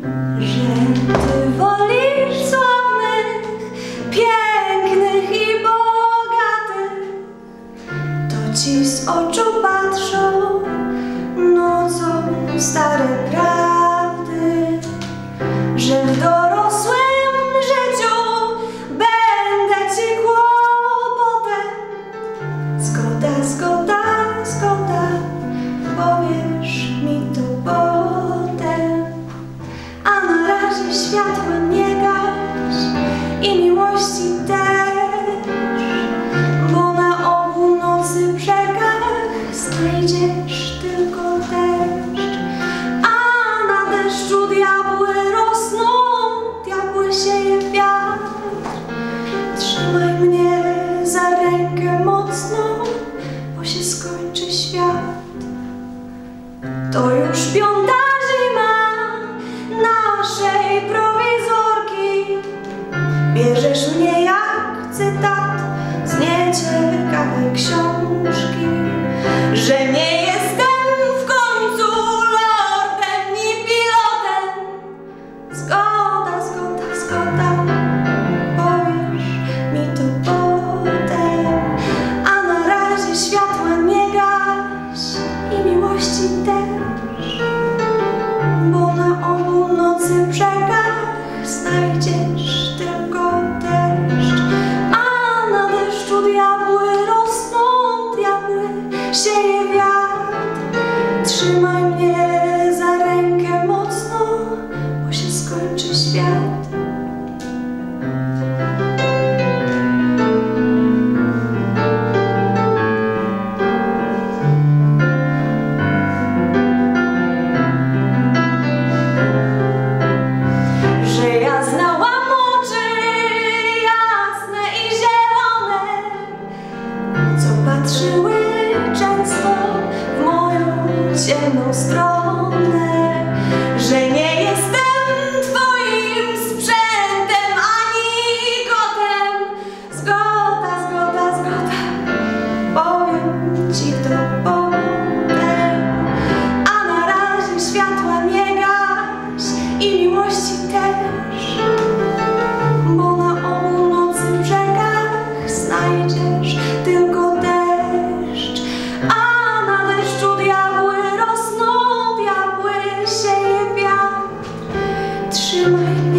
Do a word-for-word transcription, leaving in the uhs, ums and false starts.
że Ty wolisz sławnych, pięknych i bogatych. To Ci z oczu patrzą nocą stare prawdy, że w dorosłym życiu będę Ci kłopotem. Zgoda, zgoda, zgoda, powiesz mi to potem. A na razie światła nie gaś i miłości też, bo na obu nocy brzegach znajdziesz tylko deszcz. A na deszczu diabły rosną, diabły sieje wiatr. Trzymaj mnie za rękę mocno, bo się skończy świat. To już piąta zima naszej prowizorki. Bierzesz mnie jak cytat z nieciekawej książki, że nie jestem w końcu lordem ni pilotem. Zgoda, zgoda, zgoda, powiesz mi to potem. A na razie światła nie gaś i miłości też, bo na obu nocy brzegach znajdziesz tylko deszcz. A na deszczu diabły rosną, diabły sieje wiatr. Trzymaj mnie za rękę mocno, bo się skończy świat. Że ja znałam oczy jasne i zielone, co patrzyły często w moją ciemną stronę. Że nie jestem Twoim sprzętem ani kotem. Zgoda, zgoda, zgoda, powiem Ci to potem. A na razie światła nie gaś i miłości też, bo na obu nocy brzegach znajdziesz tylko deszcz. A na deszczu diabły rosną, diabły sieje wiatr. Trzymaj